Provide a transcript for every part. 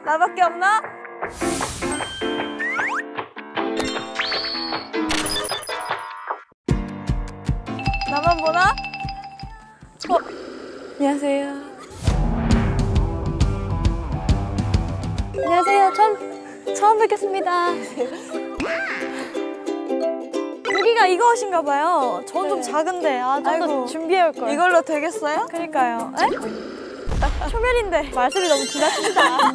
나밖에 없나? 나만 보나? 안녕하세요. 안녕하세요. 처음 뵙겠습니다. 여기가 이거신가 봐요. 전 좀 작은데. 좀 더 준비해 올 걸. 이걸로 되겠어요? 그러니까요. 에? 초면인데 말씀이 너무 지나칩니다.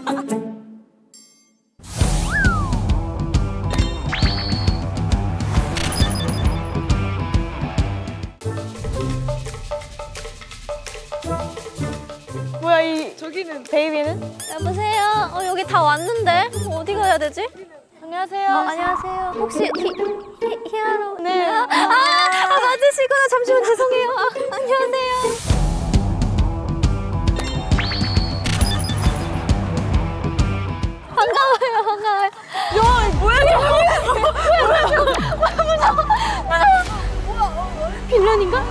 뭐야 저기는 베이비는? 여보세요? 여기 다 왔는데? 어디 가야 되지? 안녕하세요. 안녕하세요. 혹시 히아로? 네. 맞으시구나. 잠시만 죄송해요. 안녕하세요. 반가워요. 야, 뭐야 저거? 빌런인가?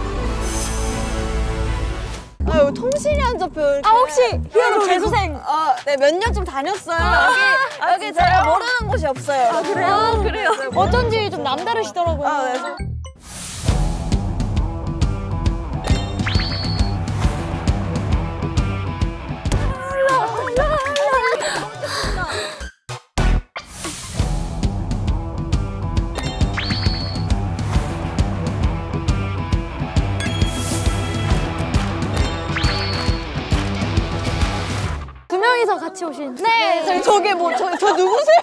여기 통신이 안 잡혀요. 혹시 히어로 재수생? 네, 몇 년 좀 다녔어요. 여기 제가 모르는 곳이 없어요. 그래요? 어쩐지 좀 남다르시더라고요. 네. 두 명이서 같이 오신. 네. 저게 뭐, 저 누구세요?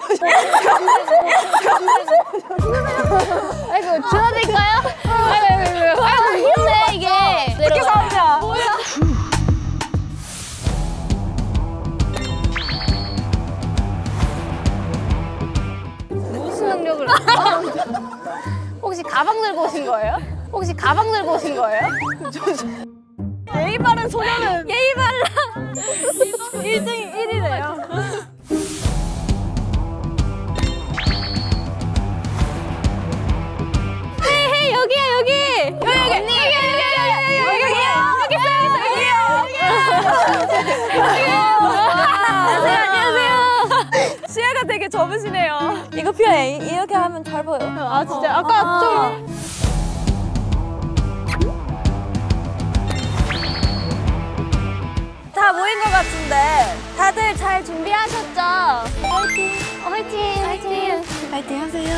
아이고, 들어드릴까요? 아이고, 힘내, 이게. 어떻게 싸우냐? 뭐야? 무슨 능력을. 혹시 가방 들고 오신 거예요? 예의 바른 소녀는 예의 발라. 1등 1위래요. 헤이, 여기야, 여기. 여기 안녕하세요. 시야가 되게 좁으시네요. 이거 필요해. 이렇게 하면 잘 보여. 진짜? 아까 좀... 다 모인 것 같은데 다들 잘 준비하셨죠? 화이팅. 파이팅 하세요.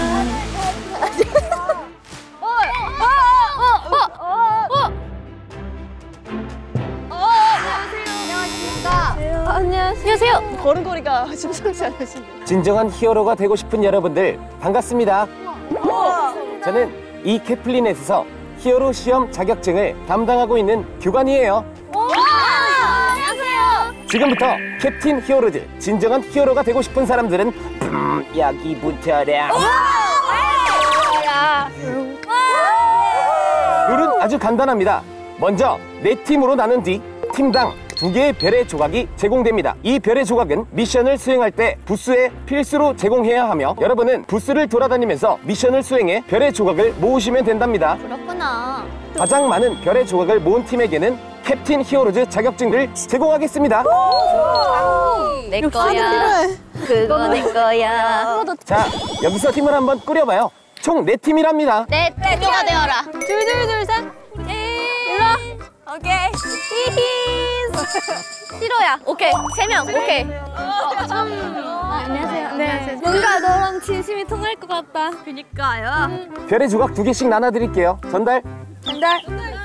안녕하세요. 걸음걸이가 심상치 않으신데. 진정한 히어로가 되고 싶은 여러분들 반갑습니다. 저는 이 캐플린에서 히어로 시험 자격증을 담당하고 있는 교관이에요. 안녕하세요. 지금부터 캡틴 히어로즈, 진정한 히어로가 되고 싶은 사람들은 여기부터라. 룰은 아주 간단합니다. 먼저 4팀으로 나눈 뒤 팀당 2개의 별의 조각이 제공됩니다. 이 별의 조각은 미션을 수행할 때 부스에 필수로 제공해야 하며 여러분은 부스를 돌아다니면서 미션을 수행해 별의 조각을 모으시면 된답니다. 그렇구나. 가장 많은 별의 조각을 모은 팀에게는 캡틴 히어로즈 자격증을 제공하겠습니다. 내 거야. 그거 내 거야. 자, 여기서 팀을 한번 꾸려봐요. 총 4팀이랍니다. 내 대표가 되어라. 둘, 셋. 일로 와. 오케이. 싫어야. 오케이. 3명. 오케이. 안녕하세요. 뭔가 너랑 진심이 통할 것 같다. 그니까요. 별의 조각 2개씩 나눠드릴게요. 전달. 전달.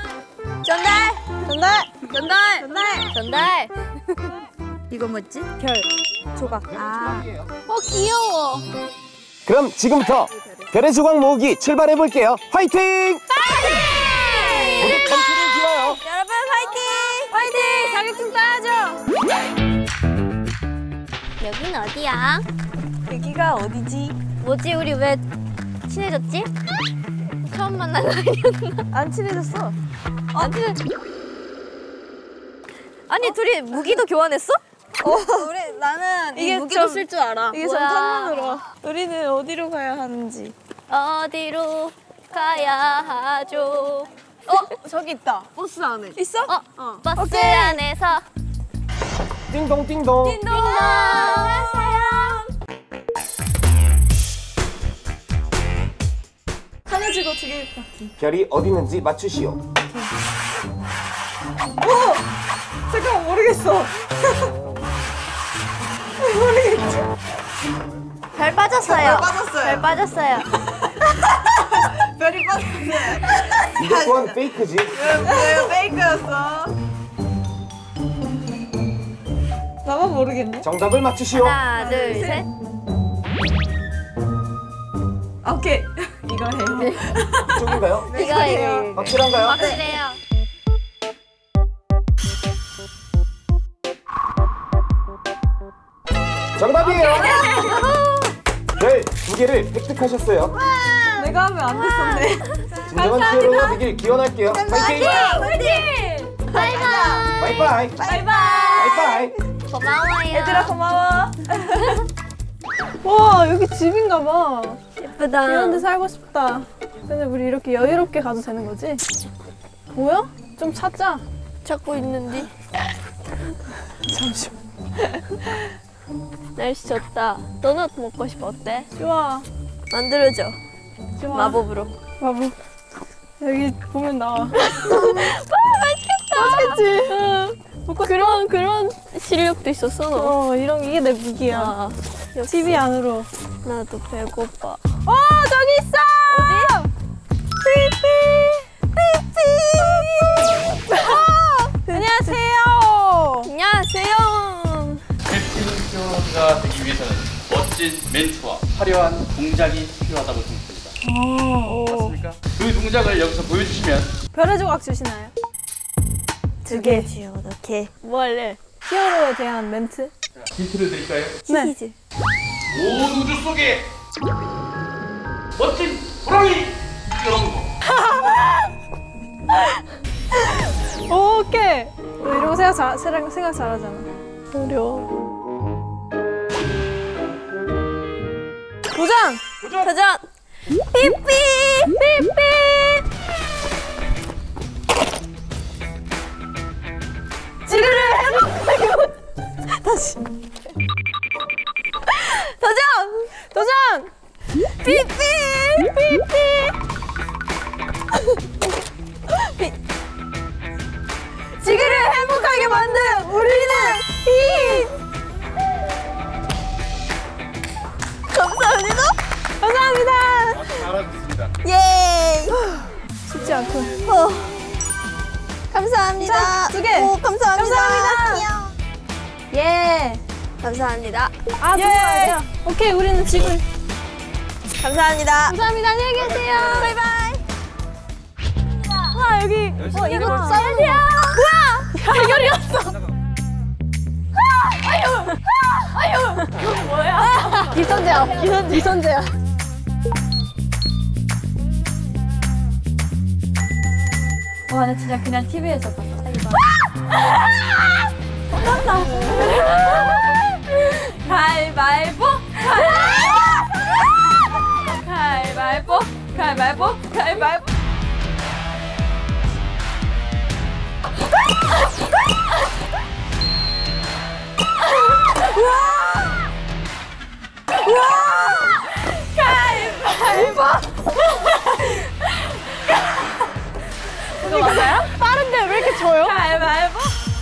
이거 뭐지? 별. 조각. 귀여워. 그럼 지금부터 별의 조각 모으기 출발해볼게요. 화이팅! 우리 컨트롤 좋아요. 여러분 파이팅! 자격증 따야죠. 여긴 어디야? 여기가 어디지? 뭐지? 우리 왜 친해졌지? 처음 만난 사이였나? 안 친해졌어. 아니 둘이 무기도 교환했어? 나는 이게 이 무기도 좀- 쓸 줄 알아. 이게 뭐야. 전탄문으로. 우리는 어디로 가야 하는지. 어디로 가야 하죠? 저기 있다. 버스 안에. 있어? 버스 안에서 띵동 띵동. 띵동 가지고 두개 바퀴. 별이 어디 있는지 맞추시오. 오! 잠깐 모르겠어. 모르겠죠. 별 빠졌어요. 빠졌어요. 별 빠졌어요. 별이 빠졌어요. 이것 또한 페이크지. 왜 페이크였어? 나만 모르겠네. 정답을 맞추시오. 하나, 둘, 셋. 오케이. 이거 해요. 이쪽인가요? 이거. 확실한가요? 확실해요. 정답이에요. 별 2개를 획득하셨어요. 내가 하면 안 됐었네. 진정한 치어로가 되길 기원할게요. 파이팅! 화이팅! 바이바이. 바이바이! 바이바이! 바이바이! 고마워요. 얘들아 고마워. 와 여기 집인가 봐. 예쁘다. 이런 데 살고 싶다. 근데 우리 이렇게 여유롭게 가도 되는 거지? 보여? 좀 찾자. 찾고 있는데. 잠시만. 날씨 좋다. 도넛 먹고 싶어. 어때? 좋아. 만들어줘. 좋아. 마법으로. 마법. 여기 보면 나와. 맛있겠지? 먹고 그런 실력도 있었어, 너. 이런 이게 내 무기야. 아, TV 안으로. 나도 배고파. 저기 있어! 어디? 안녕하세요. 안녕하세요. 캡틴 되기 위해서는 멋진 멘트와 화려한 동작이 필요하다고 생각합니다. 맞습니까? 그 동작을 여기서 보여주시면 별의 조각 주시나요? 두 개 주요, 이렇게. 뭐 할래? 히어로에 대한 멘트? 힌트를 드릴까요? 네. 퀴즈. 온 우주 속에 멋진 호랑이 여러분. 오케이. 너 이런 거 생각 잘하잖아. 어려워. 도전! 도전! 삐삐! 삐삐! 지구를 해먹고 다시. 도전! 도전! 삐삐! 삐삐! 지구를 행복하게 만든 우리는 히! 감사합니다. 감사합니다. 잘하셨습니다. 예! 쉽지 않군. 감사합니다. 자, 두 개. 오, 감사합니다. 감사합니다. 예! 감사합니다. 아, 예. 오케이, 우리는 지구를. 감사합니다. 감사합니다. 안녕히 계세요. 바이바이. 와, 여기. 이거 썰이야. 뭐야? 해결이었어. 아유. 그건 뭐야? 기선제압. 기선제압. 와, 나 진짜 그냥 TV에서 봤어. 가위바위보! 가위바위보! 가위바위보! 가위바위보! 가위바위보! 이거 맞아요? 빠른데 왜 이렇게 져요? 가위바위보!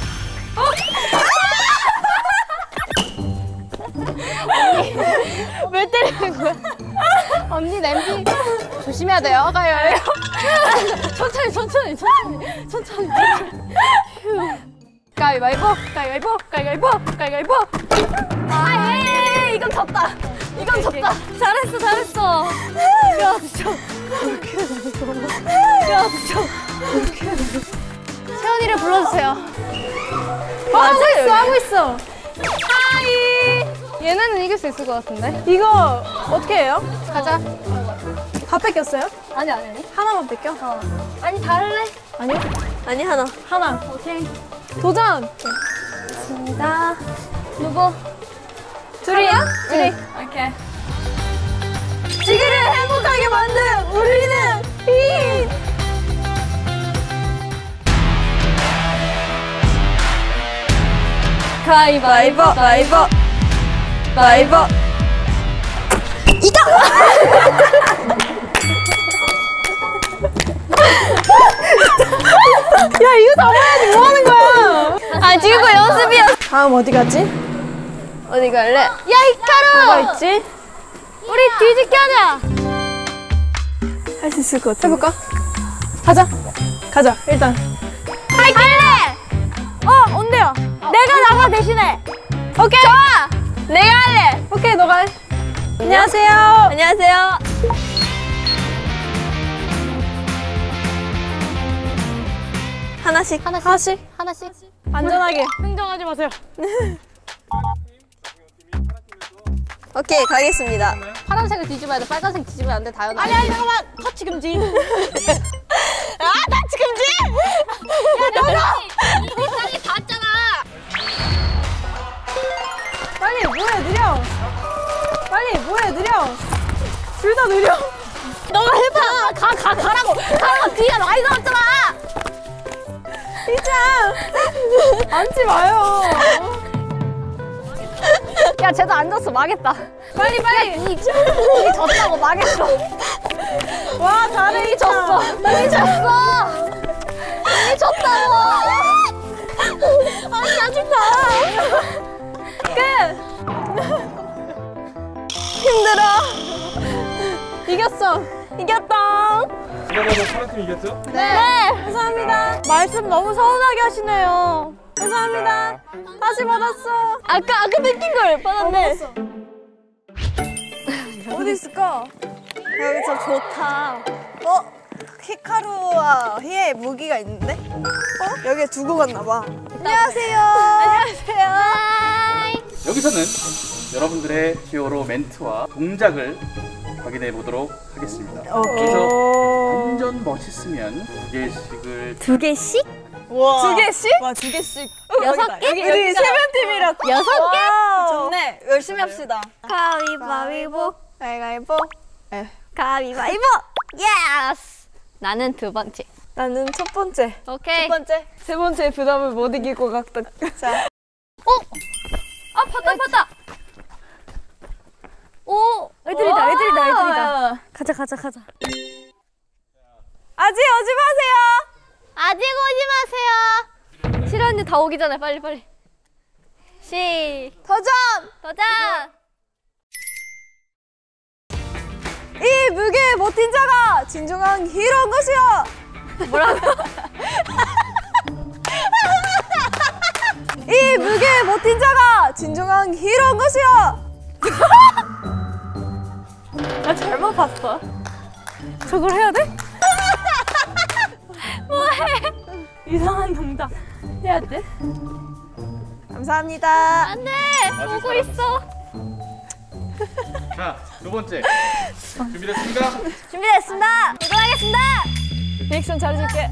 왜 때리는 거야? 언니 냄비 조심해야 돼요. 가요. 천천히. 가위바위보. 예, 이건 졌다. 잘했어. 야, 진짜. 채원이를 불러주세요. 하고 있어. 얘네는 이길 수 있을 것 같은데? 이거 어떻게 해요? 가자. 다 뺏겼어요? 아니. 하나만 뺏겨? 아니, 다 할래? 아니요? 아니, 하나. 하나. 오케이. 도전! 나 누구? 둘이야? 둘이. 오케이. 지구를 행복하게 만든 우리는 히! 가위바위보. 잡아야지 뭐 하는 거야? 아 지금 거 연습이야. 다음 어디 가지? 어디 갈래? 야 이카루. 뭐가 있지? 우리 뒤집기 하자. 할 수 있을 것 같아. 해볼까? 가자. 가자. 일단. 할래. 언데요? 내가 나가 대신에. 오케이. 좋아. 내가 할래. 오케이 너가 해. 안녕하세요. 안녕하세요. 하나씩. 안전하게. 흥정하지 마세요. 오케이 가겠습니다. 파란색을 뒤집어야 돼. 빨간색 뒤집으면 안 돼. 다현아. 아니 잠깐만. 터치 금지. 터치 금지. 이미 땅이 닿았잖아. 빨리 뭐해 느려. 빨리 뭐해 느려. 둘 다 느려. 너가 해봐. 가라고. 뒤에 많이 남았잖아. 이장 앉지 마요. 야 쟤도 앉았어. 망했다. 빨리. 이 졌다고 망했어. 와 잘해. 이미 졌어. 이미 졌다고. 아니 짜증나. 끝. 힘들어. 이겼다. 그러면 파란팀 이겼죠? 네. 감사합니다. 말씀 너무 서운하게 하시네요. 감사합니다. 다시 받았어. 아까 뺏긴 걸 받았네. 어디 있을까? 여기 참 좋다. 히카루와 히에 무기가 있는데? 여기에 두고 갔나 봐. 안녕하세요. 안녕하세요. 여기서는 여러분들의 히어로 멘트와 동작을 확인해 보도록 하겠습니다. 그래서 완전 멋있으면 2개씩을 2개씩? 와. 2개씩? 와, 2개씩. 6개? 우리 세면팀이라 6개? 좋네. 열심히 합시다. 가위바위보. 가위바위보. 가위바위보. 예스. 나는 두 번째. 나는 첫 번째. 오케이. 첫 번째. 세 번째 부담을 못 이길 것 같다. 자. 봤다. 오! 애들이다. 가자. 아직 오지 마세요. 아직 오지 마세요. 실언니 다 오기 전에 빨리. 도전! 이 무게에 버틴 자가 진정한 히로인 것이여! 뭐라고? 이 무게에 버틴 자가 진정한 히로인 것이여! 나 잘못 봤어. 저걸 해야 돼? 뭐해? 이상한 동작 해야 돼? 감사합니다. 안돼. 오고 있어. 자, 두 번째. 준비됐습니까? 준비됐습니다. 도전하겠습니다. 리액션 잘해줄게.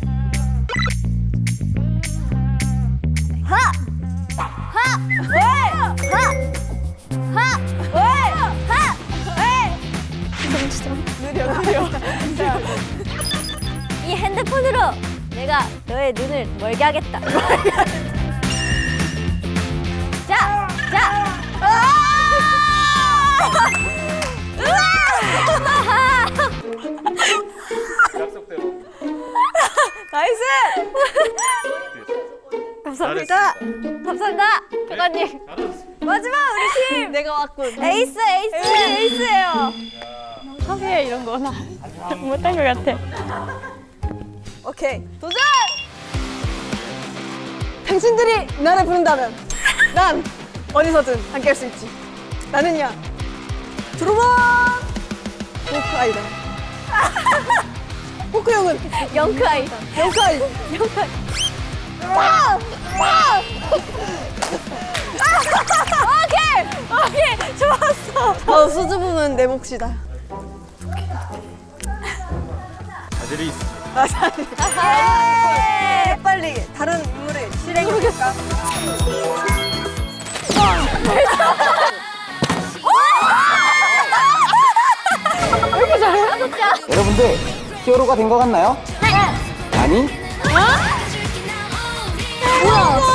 느려. 이 핸드폰으로 내가 너의 눈을 멀게 하겠다. 자. 약속대로. 나이스. 감사합니다. 교관님. 잘하셨습니다. 마지막 우리 팀. 내가 왔군. 에이스. 에이스예요. 섭외 이런 거나 못한 것 같아. 오케이. 도전! 당신들이 나를 부른다면 난 어디서든 함께 할 수 있지. 나는야 드로먼 호크아이다. 호크 형은 영크아이. 영크아이. 오케이 좋았어. 수줍음은 내 몫이다. 자질이 있습니다. 빨리 다른 인물을 실행해볼까? 여러분들 히어로가 된 것 같나요? 아니? 우와